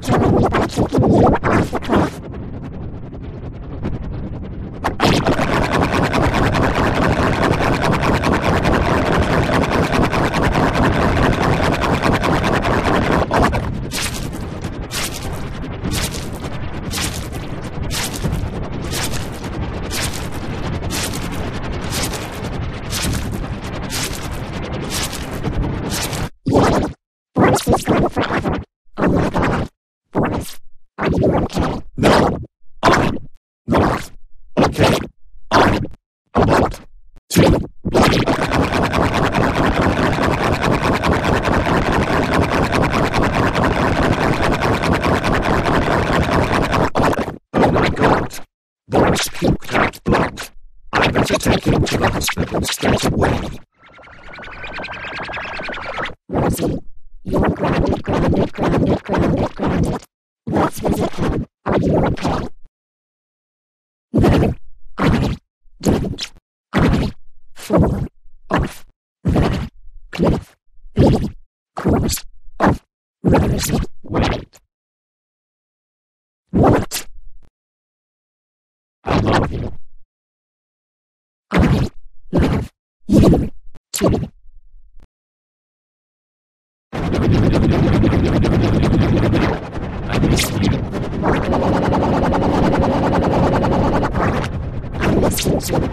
killing me by kicking you off the cliff. Boris is gone forever. Oh my god. Boris, are you okay? No, I'm not okay. I'm about to bleed. Oh my god. Boris puked out blood. I better take him to the hospital straight away. Rosie, you're grounded, grounded, grounded, grounded, grounded. Let's visit him. Are you okay? No, I didn't. I fall off the cliff because of Rosie. Wait. What? I love you. I love you too. I miss you. I miss you too.